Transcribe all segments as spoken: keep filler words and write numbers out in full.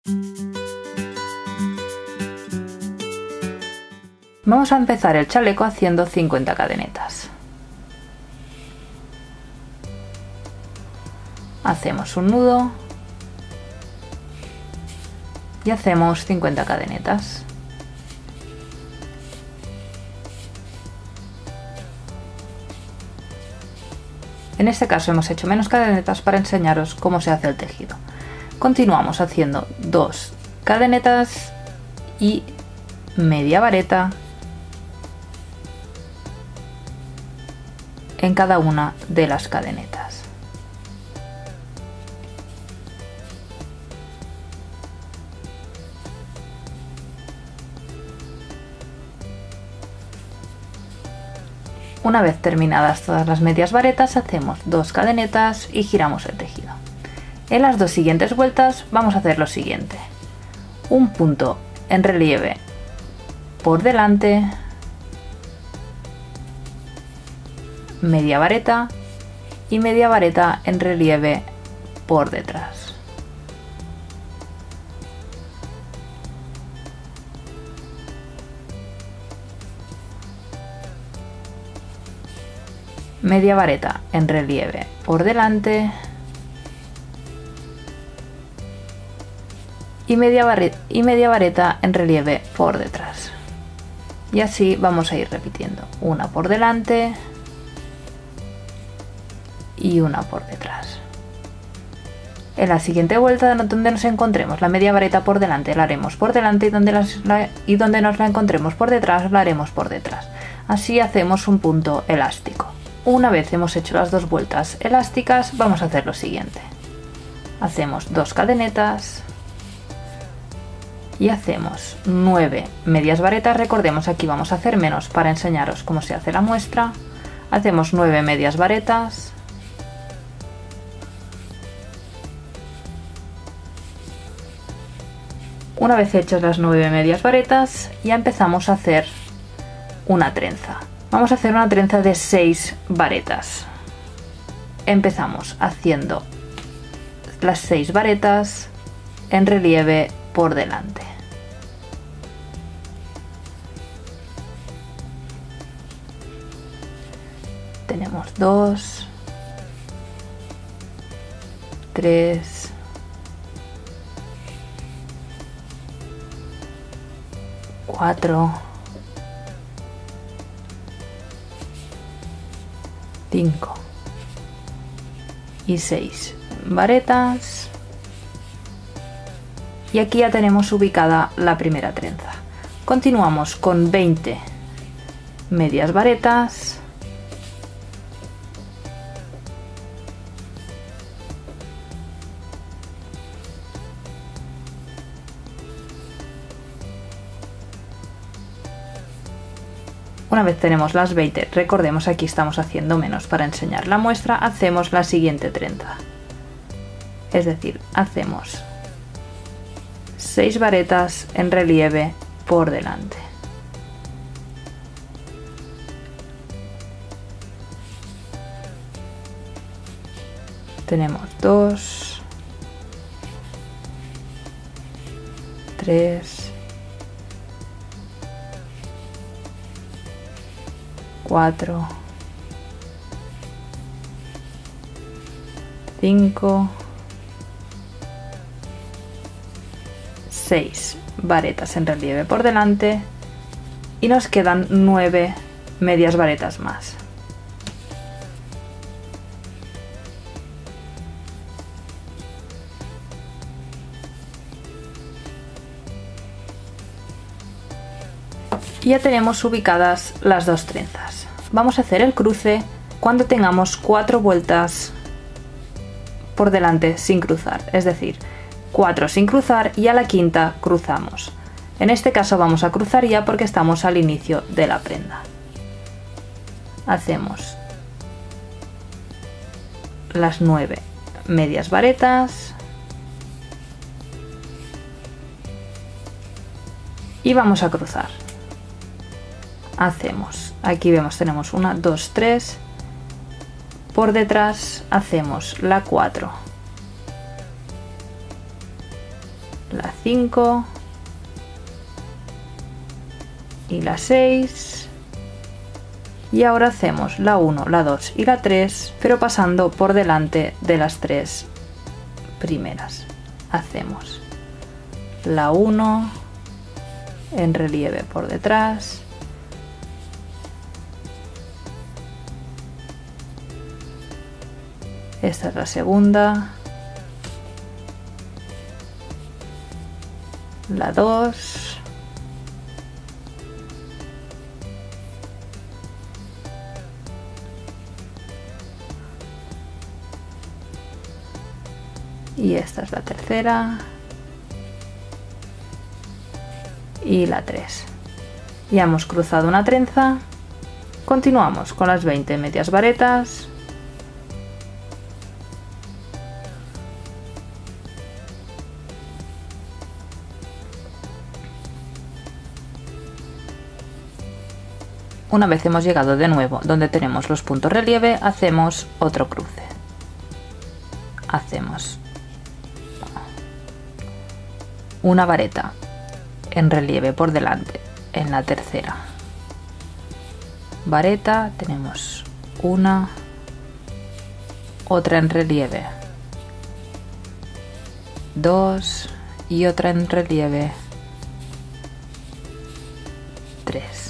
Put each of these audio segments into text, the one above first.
Vamos a empezar el chaleco haciendo cincuenta cadenetas. Hacemos un nudo y hacemos cincuenta cadenetas. En este caso hemos hecho menos cadenetas para enseñaros cómo se hace el tejido. Continuamos haciendo dos cadenetas y media vareta en cada una de las cadenetas. Una vez terminadas todas las medias varetas, hacemos dos cadenetas y giramos el tejido. En las dos siguientes vueltas vamos a hacer lo siguiente: un punto en relieve por delante, media vareta y media vareta en relieve por detrás. Media vareta en relieve por delante y media, vareta, y media vareta en relieve por detrás. Y así vamos a ir repitiendo, una por delante y una por detrás. En la siguiente vuelta, donde nos encontremos la media vareta por delante, la haremos por delante, y donde, las, la, y donde nos la encontremos por detrás, la haremos por detrás. Así hacemos un punto elástico. Una vez hemos hecho las dos vueltas elásticas, vamos a hacer lo siguiente: hacemos dos cadenetas y hacemos nueve medias varetas. Recordemos, aquí vamos a hacer menos para enseñaros cómo se hace la muestra. Hacemos nueve medias varetas, una vez hechas las nueve medias varetas, ya empezamos a hacer una trenza. Vamos a hacer una trenza de seis varetas. Empezamos haciendo las seis varetas en relieve por delante. Tenemos dos, tres, cuatro, cinco y seis varetas, y aquí ya tenemos ubicada la primera trenza. Continuamos con veinte medias varetas, una vez tenemos las veinte, recordemos, aquí estamos haciendo menos para enseñar la muestra, hacemos la siguiente trenza. Es decir, hacemos seis varetas en relieve por delante. Tenemos dos, tres, cuatro, cinco, seis varetas en relieve por delante, y nos quedan nueve medias varetas más. Y ya tenemos ubicadas las dos trenzas. Vamos a hacer el cruce cuando tengamos cuatro vueltas por delante sin cruzar, es decir, cuatro sin cruzar, y a la quinta cruzamos. En este caso vamos a cruzar ya porque estamos al inicio de la prenda. Hacemos las nueve medias varetas y vamos a cruzar. Hacemos, aquí vemos, tenemos una, dos, tres, por detrás hacemos la cuatro, la cinco y la seis, y ahora hacemos la uno, la dos y la tres, pero pasando por delante de las tres primeras. Hacemos la uno en relieve por detrás, esta es la segunda, la dos, y esta es la tercera y la tres. Ya hemos cruzado una trenza. Continuamos con las veinte medias varetas. Una vez hemos llegado de nuevo donde tenemos los puntos relieve, hacemos otro cruce. Hacemos una vareta en relieve por delante en la tercera vareta, tenemos una, otra en relieve, dos y otra en relieve, tres.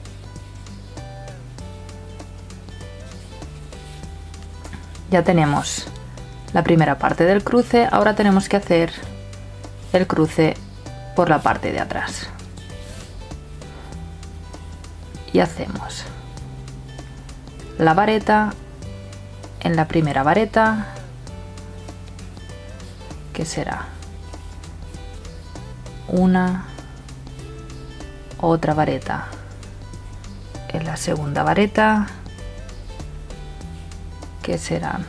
Ya tenemos la primera parte del cruce, ahora tenemos que hacer el cruce por la parte de atrás. Y hacemos la vareta en la primera vareta, que será una, otra vareta en la segunda vareta, que serán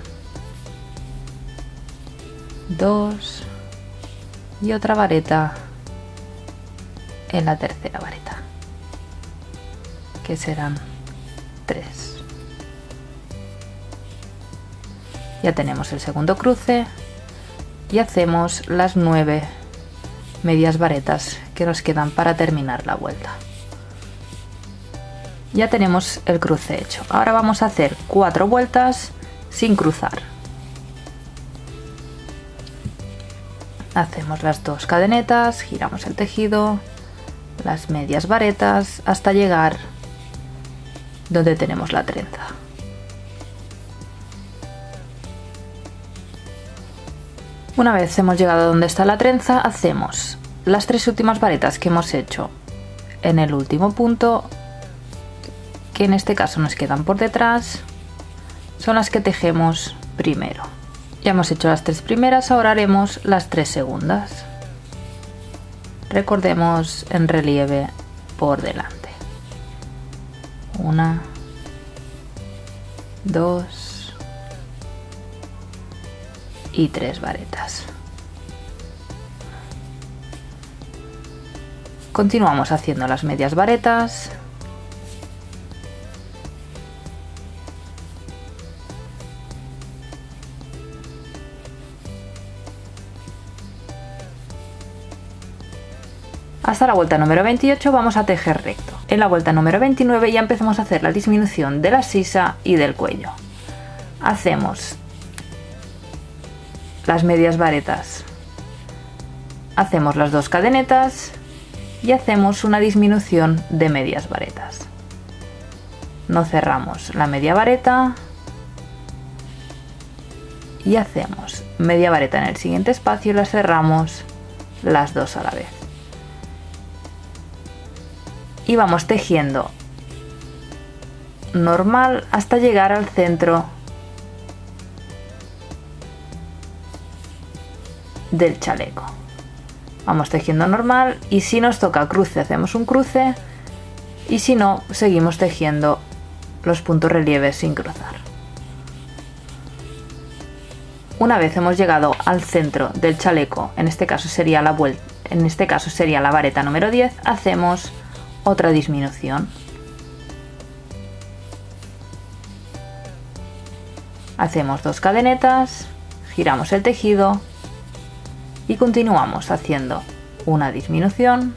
dos, y otra vareta en la tercera vareta, que serán tres. Ya tenemos el segundo cruce y hacemos las nueve medias varetas que nos quedan para terminar la vuelta. Ya tenemos el cruce hecho. Ahora vamos a hacer cuatro vueltas sin cruzar. Hacemos las dos cadenetas, giramos el tejido, las medias varetas hasta llegar donde tenemos la trenza. Una vez hemos llegado donde está la trenza, hacemos las tres últimas varetas que hemos hecho en el último punto, que en este caso nos quedan por detrás, son las que tejemos primero. Ya hemos hecho las tres primeras, ahora haremos las tres segundas. Recordemos en relieve por delante. Una, dos y tres varetas. Continuamos haciendo las medias varetas. Hasta la vuelta número veintiocho vamos a tejer recto. En la vuelta número veintinueve ya empezamos a hacer la disminución de la sisa y del cuello. Hacemos las medias varetas, hacemos las dos cadenetas y hacemos una disminución de medias varetas. No cerramos la media vareta y hacemos media vareta en el siguiente espacio y las cerramos las dos a la vez. Y vamos tejiendo normal hasta llegar al centro del chaleco. Vamos tejiendo normal y si nos toca cruce hacemos un cruce y si no seguimos tejiendo los puntos relieves sin cruzar. Una vez hemos llegado al centro del chaleco, en este caso sería la vuelta, en este caso sería la vareta número diez, hacemos otra disminución. Hacemos dos cadenetas, giramos el tejido y continuamos haciendo una disminución,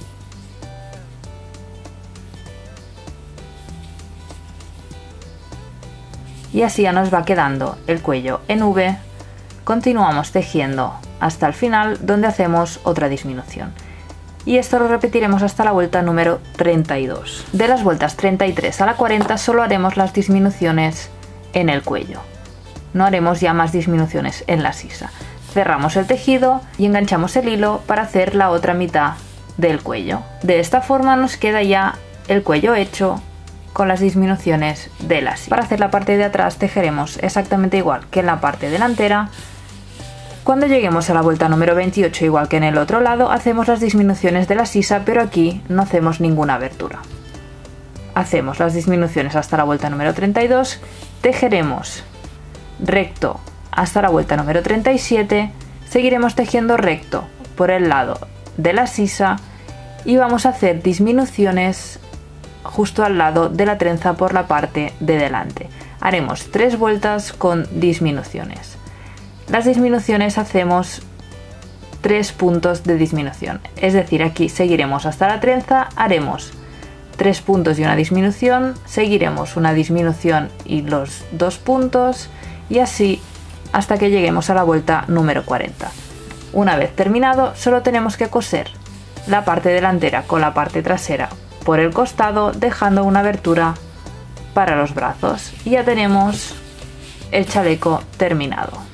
y así ya nos va quedando el cuello en V. Continuamos tejiendo hasta el final, donde hacemos otra disminución, y esto lo repetiremos hasta la vuelta número treinta y dos. De las vueltas treinta y tres a la cuarenta solo haremos las disminuciones en el cuello, no haremos ya más disminuciones en la sisa. Cerramos el tejido y enganchamos el hilo para hacer la otra mitad del cuello. De esta forma nos queda ya el cuello hecho con las disminuciones de la sisa. Para hacer la parte de atrás tejeremos exactamente igual que en la parte delantera. Cuando lleguemos a la vuelta número veintiocho, igual que en el otro lado, hacemos las disminuciones de la sisa, pero aquí no hacemos ninguna abertura. Hacemos las disminuciones hasta la vuelta número treinta y dos, tejeremos recto hasta la vuelta número treinta y siete, seguiremos tejiendo recto por el lado de la sisa y vamos a hacer disminuciones justo al lado de la trenza por la parte de delante. Haremos tres vueltas con disminuciones. Las disminuciones hacemos tres puntos de disminución, es decir, aquí seguiremos hasta la trenza, haremos tres puntos y una disminución, seguiremos una disminución y los dos puntos, y así hasta que lleguemos a la vuelta número cuarenta. Una vez terminado, solo tenemos que coser la parte delantera con la parte trasera por el costado, dejando una abertura para los brazos, y ya tenemos el chaleco terminado.